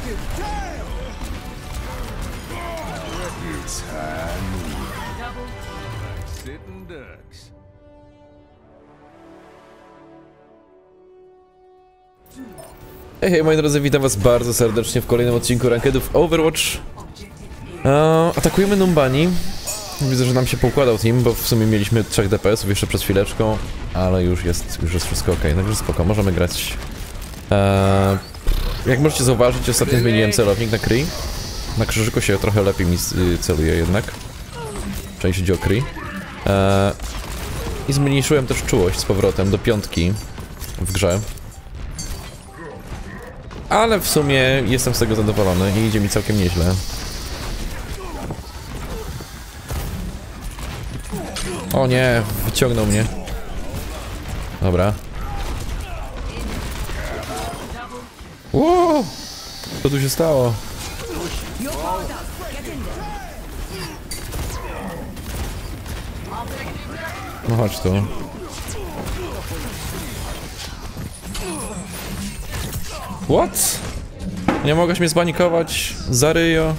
Hej, moi drodzy, witam was bardzo serdecznie w kolejnym odcinku Rankedów Overwatch. Atakujemy Numbani. Widzę, że nam się poukładał team, bo w sumie mieliśmy 3 DPS-ów jeszcze przed chwileczką, ale już jest wszystko ok, także spoko, możemy grać. Jak możecie zauważyć, ostatnio zmieniłem celownik na Kree. Na krzyżyku się trochę lepiej mi celuje jednak, jeśli chodzi o Kree. I zmniejszyłem też czułość z powrotem do 5 w grze. Ale w sumie jestem z tego zadowolony i idzie mi całkiem nieźle. O nie, wyciągnął mnie. Dobra. Wow! Co tu się stało? No chodź tu. What? Nie mogłeś mnie zbanikować za ryjo.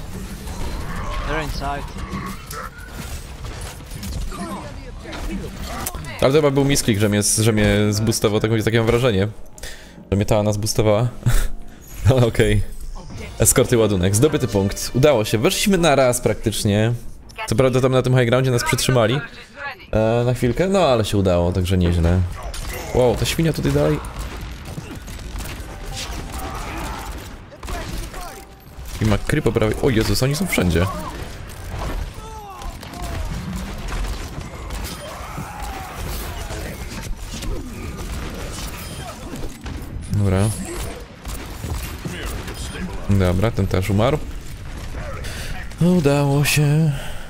Ale to chyba był misklik, że mnie zboostował, takie mam wrażenie. Że mnie ta nas boostowała. Ale okej. Eskorty ładunek, zdobyty punkt. Udało się, weszliśmy na raz praktycznie. Co prawda tam na tym high groundzie nas przytrzymali na chwilkę, no ale się udało, także nieźle. Wow, ta świnia tutaj dalej. I ma Kree po prawej. O Jezus, oni są wszędzie. Dobra. Dobra, ten też umarł. Udało się.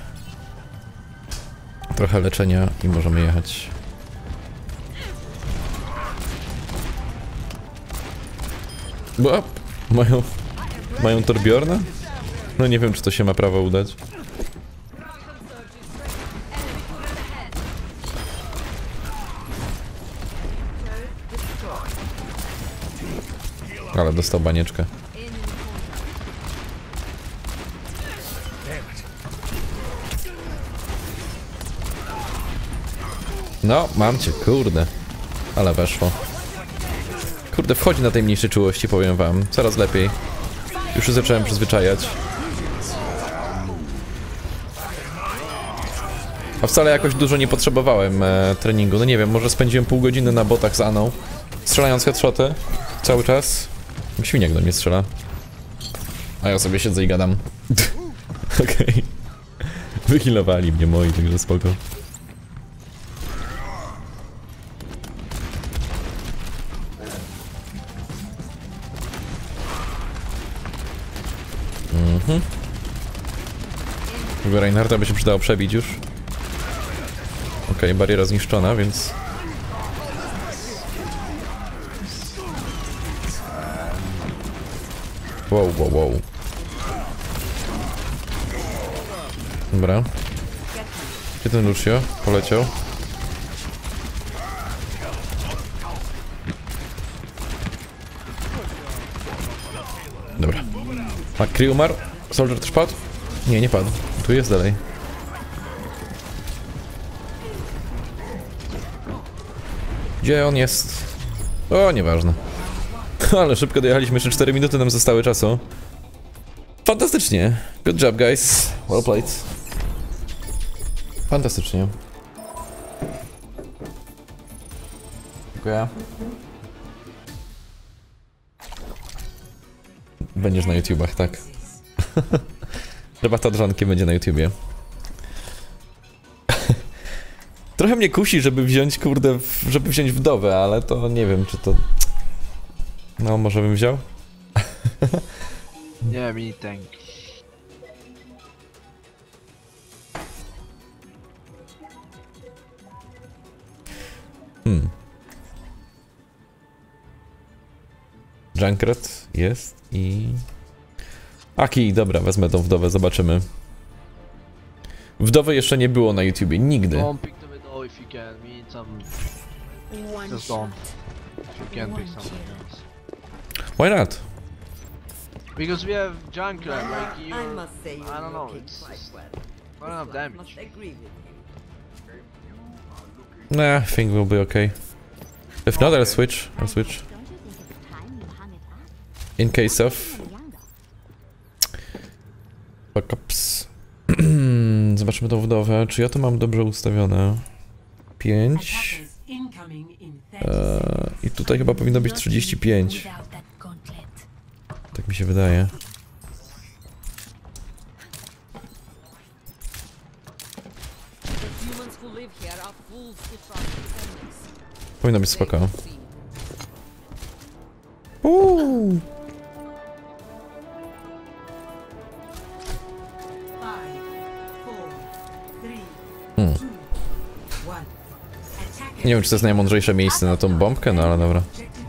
Trochę leczenia i możemy jechać. Bo mają Torbjorna? No nie wiem, czy to się ma prawo udać. Ale dostał banieczkę. No, mam cię, kurde. Ale weszło. Kurde, wchodzi na tej mniejszej czułości, powiem wam. Coraz lepiej. Już się zacząłem przyzwyczajać. A wcale jakoś dużo nie potrzebowałem treningu. No nie wiem, może spędziłem pół godziny na botach z Aną, strzelając headshoty cały czas. Świniak do mnie strzela. A ja sobie siedzę i gadam. Okej. Wyhealowali mnie moi, także spoko. Tego Reinhardta by się przydało przebić już. Okej, bariera zniszczona, więc... Wow. Dobra. Gdzie ten Lucio? Poleciał. Dobra. A Kree umarł? Soldier też padł? Nie, nie padł. Tu jest dalej. Gdzie on jest? O, nieważne. Ale szybko dojechaliśmy, jeszcze 4 minuty nam zostały czasu. Fantastycznie. Good job, guys. Well played. Fantastycznie. Dziękuję. Będziesz na YouTubach, tak. Debata drzankiem będzie na YouTubie. Trochę mnie kusi, żeby wziąć, kurde, żeby wziąć wdowę, ale to nie wiem, czy to... No, może bym wziął? Nie, mi tank. Junkrat jest i... Aki, dobra, wezmę tą wdowę, zobaczymy. Wdowy jeszcze nie było na YouTubie, nigdy. Don't pick the widow if you can. We need some. Just don't. If you can pick something else. Why not? Because we have Junkrat, like you. I must say you're I don't know. looking It's quite well. not enough I damage. must agree with you. Nah, I think we'll be okay. If not, I'll switch. I'll switch. In case of backups. Zobaczmy tą wdowę. Czy ja to mam dobrze ustawione? 5. I tutaj chyba powinno być 35. Tak mi się wydaje. Powinno być spoko. Nie wiem, czy to jest najmądrzejsze miejsce na tą bombkę, no ale dobra.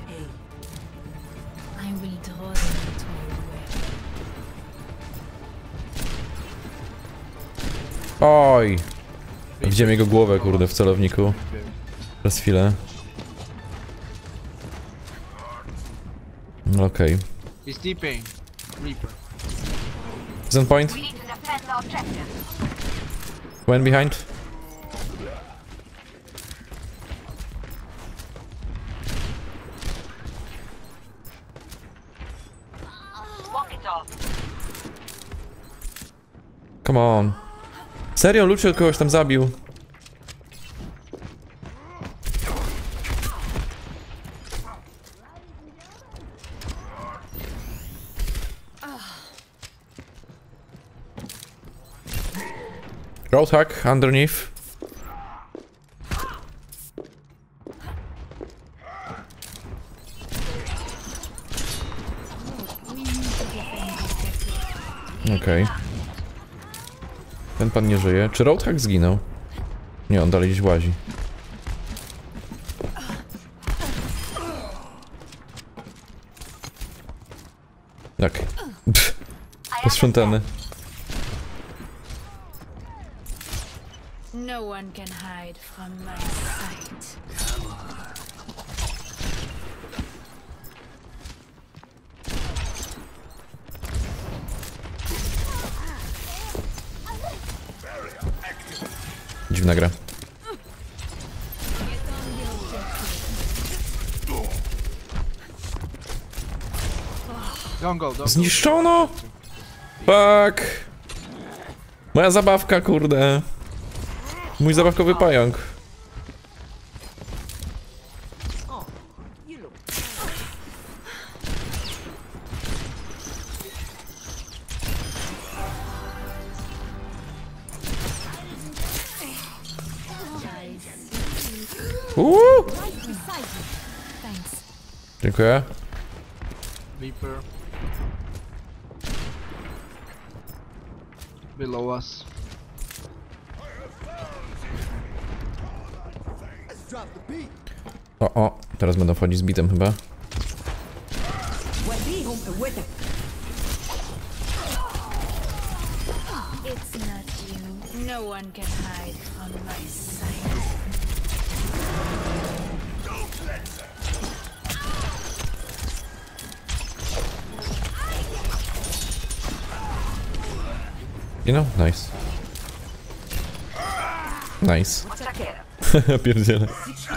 Oj! Widziałem jego głowę, kurde, w celowniku. Przez chwilę. Okej. He's deeping. Reaper. Zen point. When behind. Come on. Serio, Lucio kogoś tam zabił. Roadhog underneath. Okej. Ten pan nie żyje. Czy Roadhog zginął? Nie, on dalej gdzieś łazi. Tak. Posprzątany. No one can hide from my sight. Dziwna gra. Don't go. Zniszczono! Fuck! Moja zabawka, kurde. Mój zabawkowy pająk. Dziękuję. Reaper. Below us. O, teraz będą wchodzić z bitem chyba. It's not you. No one can hide from my sight. You know? Nice. Nice. Pierdziele.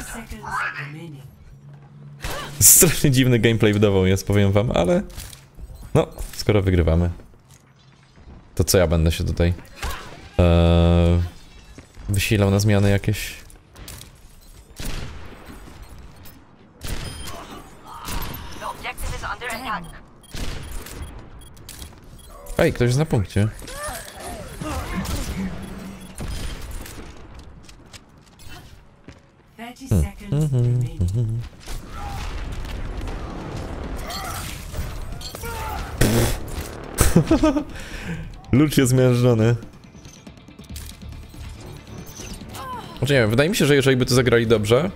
Strasznie dziwny gameplay wdową jest, powiem wam, ale... No, skoro wygrywamy, to co ja będę się tutaj... wysilał na zmiany jakieś? Ej, ktoś jest na punkcie. Lucz jest zmiażdżony. Znaczy nie wiem, wydaje mi się, że jeżeli by to zagrali dobrze,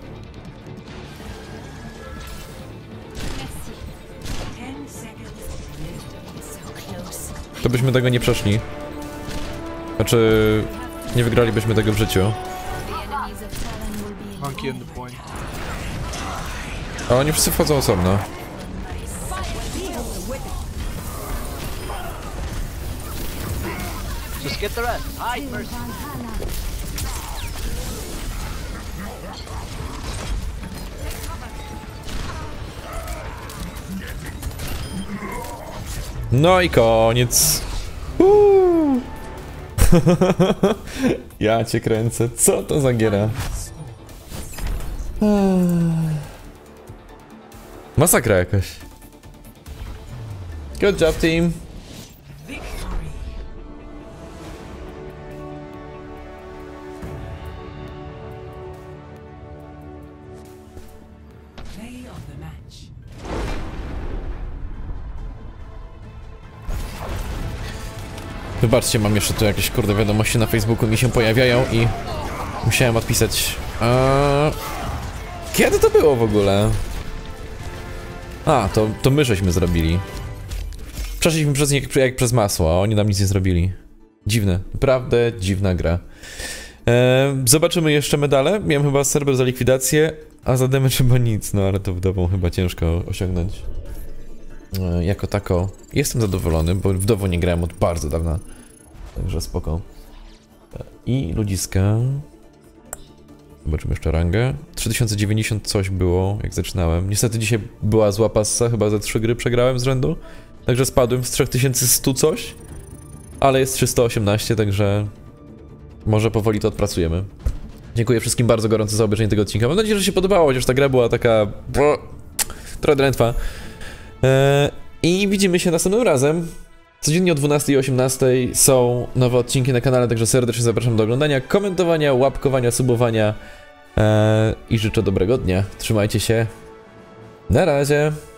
to byśmy tego nie przeszli. Znaczy, nie wygralibyśmy tego w życiu. Monkey in the point. A oni wszyscy wchodzą osobno. Just get the rest. Hide first. No i koniec. Ja cię kręcę. Co to za giera? Masakra jakaś. Good job, team. Wybaczcie, mam jeszcze tu jakieś kurde wiadomości na Facebooku mi się pojawiają i musiałem odpisać. Kiedy to było w ogóle? A, to my żeśmy zrobili. Przeszliśmy przez nich jak przez masło, a oni nam nic nie zrobili. Dziwne, naprawdę dziwna gra. Zobaczymy jeszcze medale. Miałem chyba serwer za likwidację, a za damage chyba nic, no ale to wdową chyba ciężko osiągnąć. Jako tako jestem zadowolony, bo wdową nie grałem od bardzo dawna. Także spoko. I ludziska. Zobaczymy jeszcze rangę. 3090 coś było, jak zaczynałem. Niestety dzisiaj była zła passa, chyba ze 3 gry przegrałem z rzędu. Także spadłem z 3100 coś. Ale jest 318, także może powoli to odpracujemy. Dziękuję wszystkim bardzo gorąco za obejrzenie tego odcinka. Mam nadzieję, że się podobało, chociaż ta gra była taka... trochę drętwa. I widzimy się następnym razem. Codziennie o 12 i 18 są nowe odcinki na kanale, także serdecznie zapraszam do oglądania, komentowania, łapkowania, subowania i życzę dobrego dnia. Trzymajcie się. Na razie.